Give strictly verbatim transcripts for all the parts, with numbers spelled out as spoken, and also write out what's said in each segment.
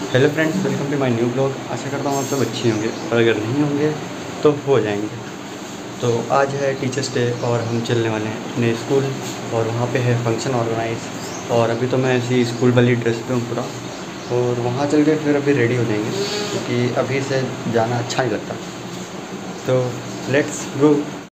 Hello friends, welcome to my new blog. आशा करता हूँ आप सब अच्छे होंगे और अगर नहीं होंगे तो हो जाएंगे। तो आज है टीचर्स डे और हम चलने वाले हैं अपने स्कूल और वहाँ पे है फंक्शन ऑर्गेनाइज। और अभी तो मैं ऐसी स्कूल वाली ड्रेस पे हूँ पूरा, और वहाँ चल के फिर अभी रेडी हो जाएंगे क्योंकि अभी से जाना अच्छा नहीं लगता। तो let's go.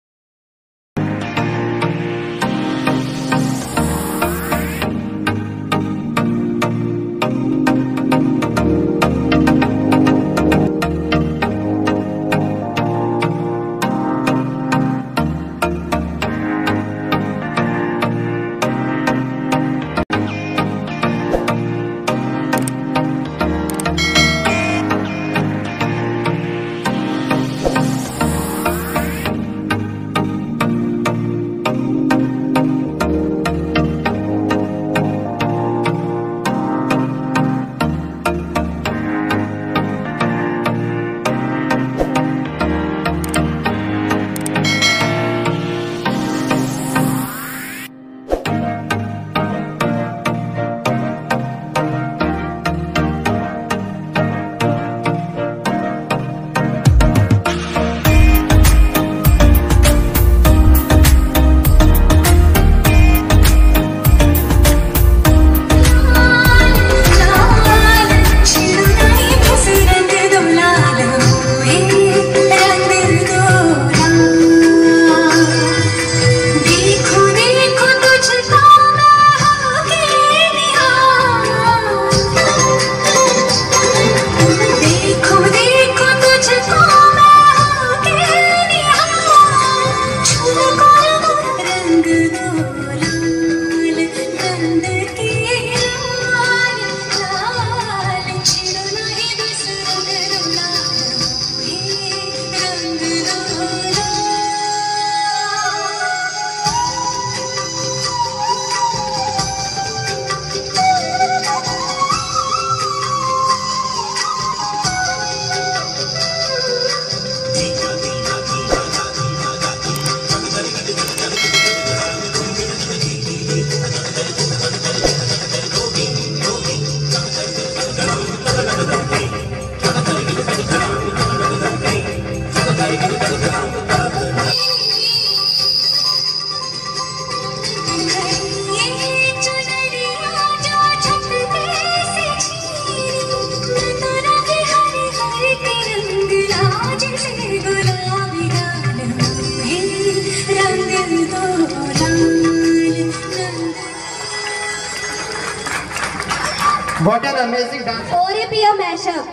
What an amazing dance! Oripia mashup.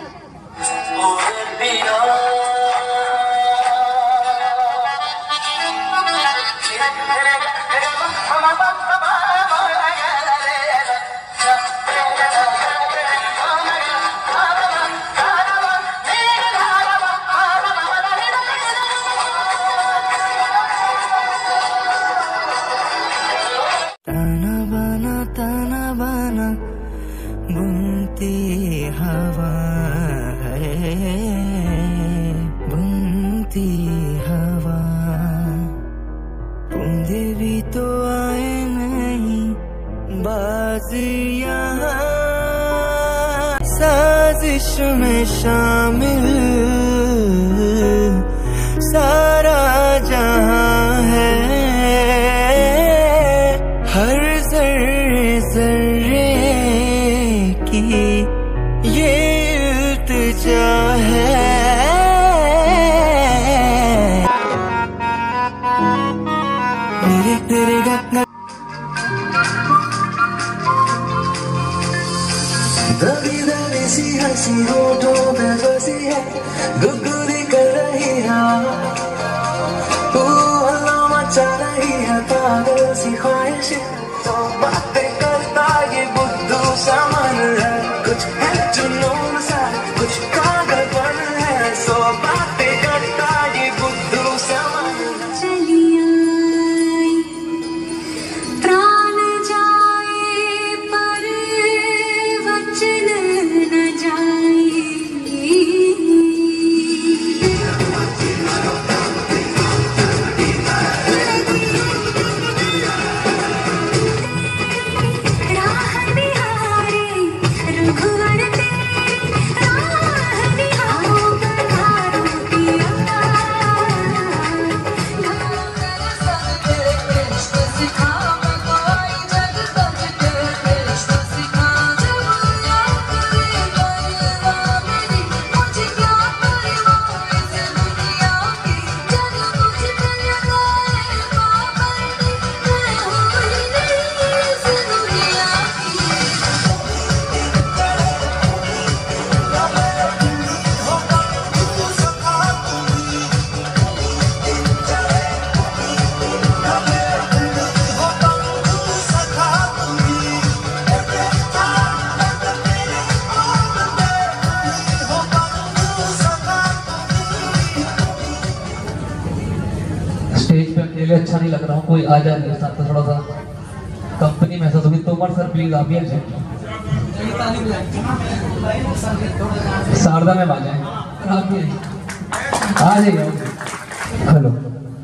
तना बना तना बना बुनती हवा है, बुनती हवा। बूंदे भी तो आए नहीं बाज यहाँ, साजिश में शामिल सारा जहां है। हर जर्रे जर्रे की ये इल्तिजा है। मेरे तेरे गगन दबी दबी सी हंसी होठों पे बसी है, गुदगुदी कर रही है, तू हल्ला मचा रही है, पागल सी ख्वाहिश। तो बातें करता ये बुद्धू सा मन है, कुछ है जुनून सा, कुछ पागलपन है। सो बातें करता ये बुद्धू सा मन है। चलिया प्राण जाए पर वचन न जाए। राह बिहारे रघुवर तेरे अच्छा नहीं लग रहा हूँ, कोई आ जाए मेरे साथ तो थोड़ा सा कंपनी महसूस होगी। तोमर सर प्लीज आप ही आ जाए, शारदा में आ जाए, आप ही आ जाइए। हेलो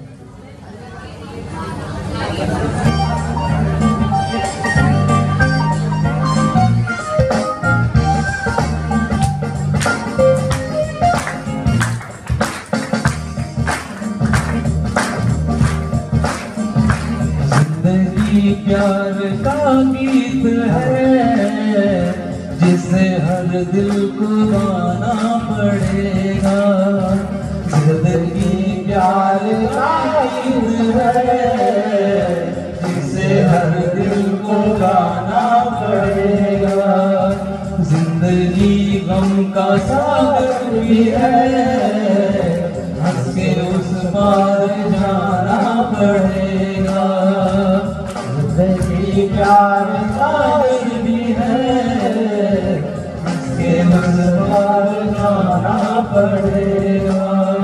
प्यार का गीत है जिसे हर दिल को गाना पड़ेगा। जिंदगी प्यार का गीत है जिसे हर दिल को गाना पड़ेगा। जिंदगी गम का सागर भी है, हंस के उस पार जाना पड़ेगा। जिंदगी प्यार सागर भी है, इसके उस पार जाना पड़ेगा।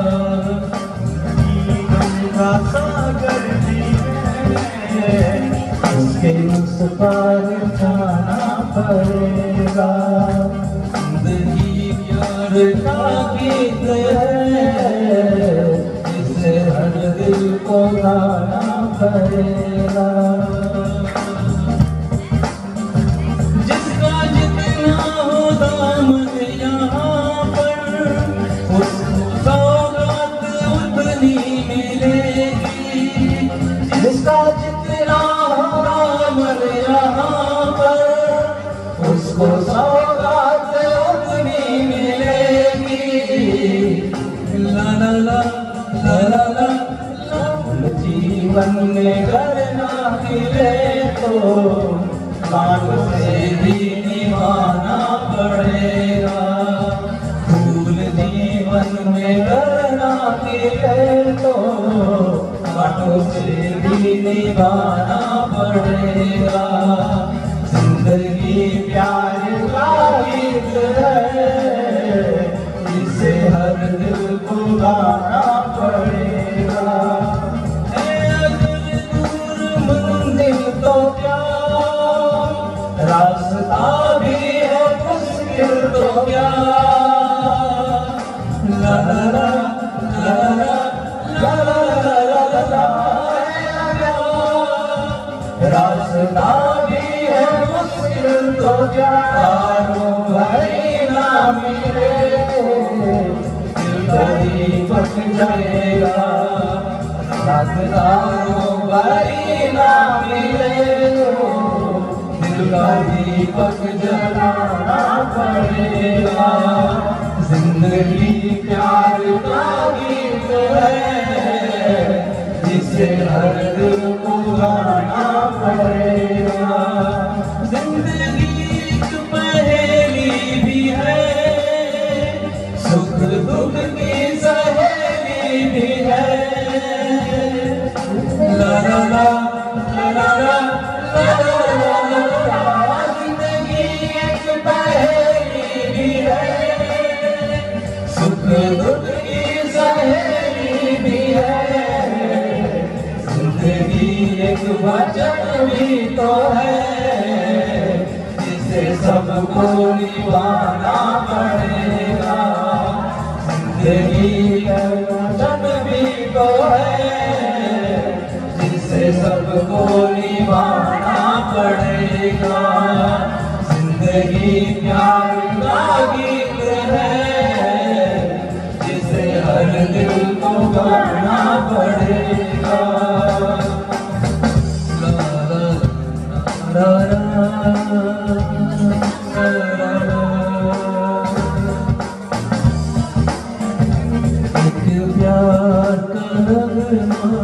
गंगा सागर भी है, इसके उस पार जाना पड़ेगा। जिंदगी प्यार का गीत है, इसे हर दिल को गाना पड़ेगा। जिसका जितना हो दामन यहाँ पर, उसको सौगात उतनी मिलेगी। जिसका जितना हो दामन यहाँ पर, उसको सौगात उतनी मिलेगी। ला ला ला ला ला ला जीवन में करना मिले तो कांट से भी निभाना पड़ेगा। फूल जीवन में करना मिले तो कांटों से भी निभाना पड़ेगा। जिंदगी प्यार का गीत है, इसे हर दिल को गाना पड़ेगा। तो क्या रास्ता भी है मुश्किल तो क्या। ला ला ला ला ला ला ला ला रास्ता भी है मुश्किल तो क्या। भाई ना मिले दिल कहीं फट जाएगा। रास्तारों भाई ना मिले दिल का दीपक जलाना पड़ेगा। जिंदगी प्यार का गीत है, जिसे हर दिल को गाना पड़ेगा। जिंदगी एक पहेली भी है, सुख दुख की सहेली भी है। ला ला ला ला ला ला ला ला। जिंदगी एक पहेली भी है, सुख दुख की सहेली भी है। जिंदगी एक वचन भी तो है, जिसे सबको निभाना पड़ेगा। जिंदगी एक वचन भी तो है, सबको निभाना पड़ेगा। जिंदगी प्यार का गीत है, जिसे हर दिल को गाना पड़ेगा। ला ला ला ला एक प्यार का नगमा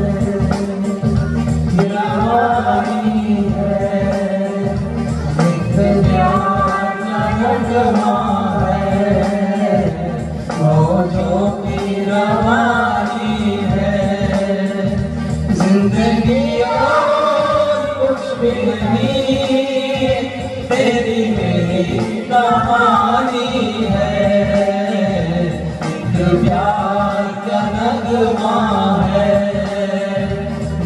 जिंदगी और कुछ भी नहीं, तेरी मेरी कहानी है। एक प्यार का नगमा है,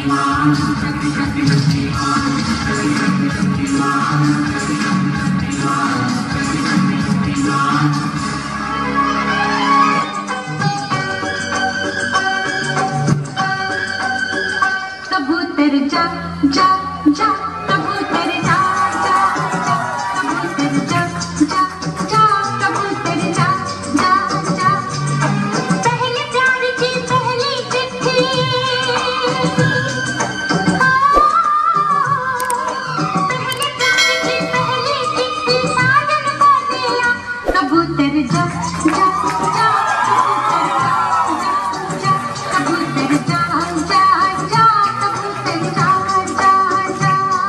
कबूतर जा जा जा कबूतर जा जा जा कबूतर जा जा जा कबूतर जा जा जा पहले प्यार की पहली चिट्ठी पहले प्यार की पहली चिट्ठी साजन को दिया कबूतर जा जा जा कबूतर जा जा जा कबूतर जा जा जा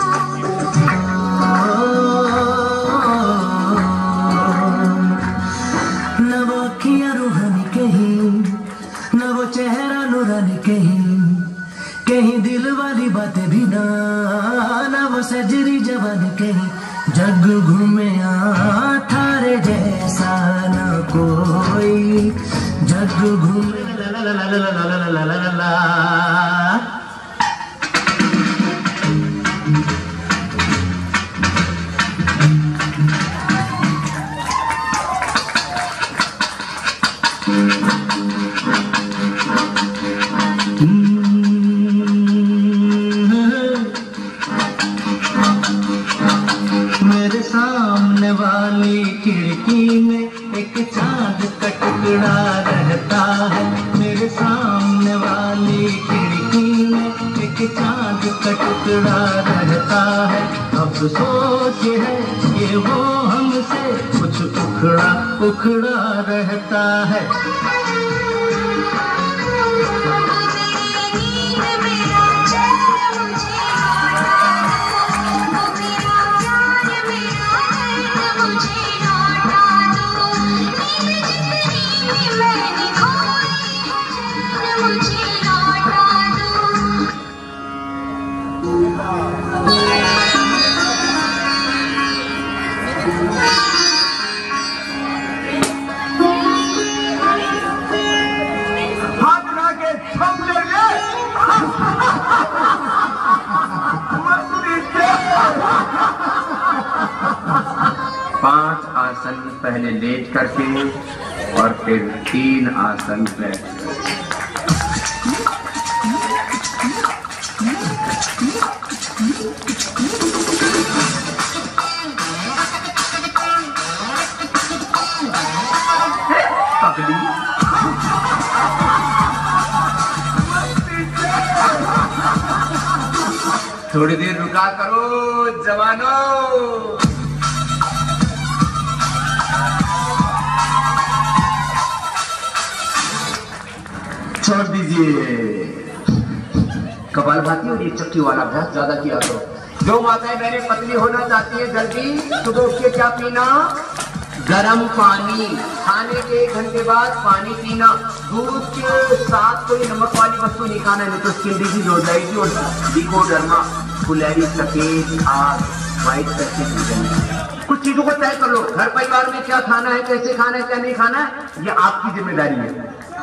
न वो अखियां रूहानी कहीं, न वो चेहरा नूरानी कहीं, कहीं दिल वाली बातें भी ना, न वो सजरी जवानी कहीं, जग घूमे थारे जैसा न कोई, जग घूमे ला ला ला ला ला ला ला ला ला ला ला। मेरे सामने वाली खिड़की में एक चांद का टुकड़ा रहता है, मेरे सामने वाली खिड़की में एक चांद का टुकड़ा रहता है। अब सोच है ये वो हमसे कुछ उखड़ा उखड़ा रहता है। पांच आसन पहले लेट करके और फिर तीन आसन बैठ। थोड़ी देर रुका करो जवानों। छोड़ दीजिए कपालभाति और ये चक्की वाला अभ्यास ज्यादा किया करो। जो माताएं मेरी पत्नी होना चाहती है जल्दी सुबह उठ के क्या पीना, गर्म पानी, खाने के एक घंटे बाद पानी पीना, दूध के साथ कोई नमक वाली वस्तु नहीं खाना, नहीं तो स्किन डिजीज हो जाएगी और डिकोडर्मा, फुलेरी, सफेद आग, व्हाइट करके पी जाएंगे। कुछ चीजों को तय कर लो, घर परिवार में क्या खाना है, कैसे खाना है, क्या नहीं खाना है, ये आपकी जिम्मेदारी है।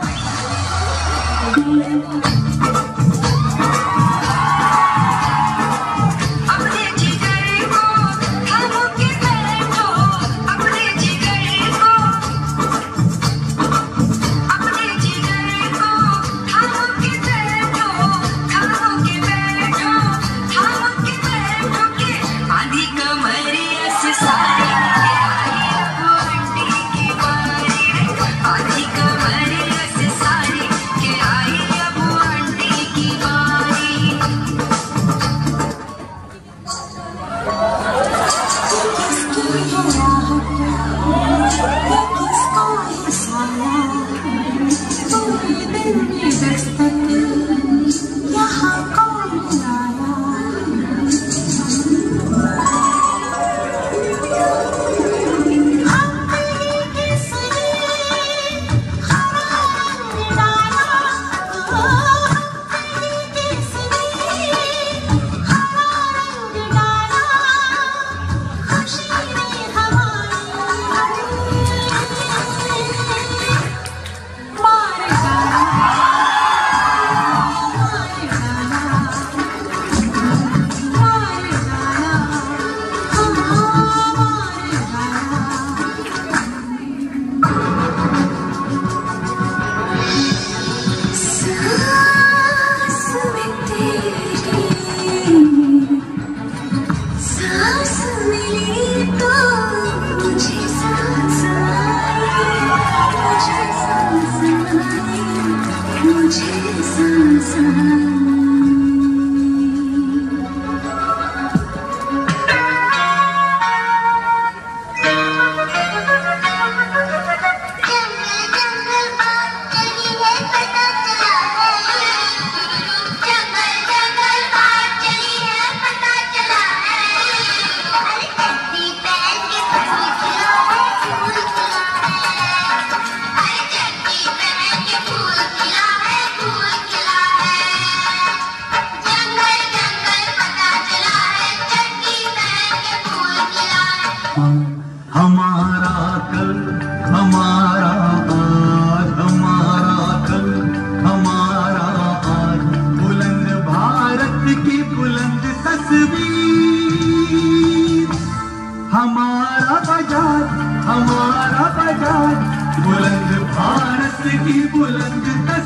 अपने जिगर को थामो के बैठो, अपने जिगर को अपने जिगर को थामो के बैठो, थामो के बैठो, थामो के बैठो के आधी कमरिया से सारी की बारी, आधी कमरिया से सारी के आई अब आंटी हमारा कल हमारा आज, हमारा कल हमारा आज, बुलंद भारत की बुलंद तस्वीर। हमारा बजाज हमारा बजाज, बुलंद भारत की बुलंद तस्वीर।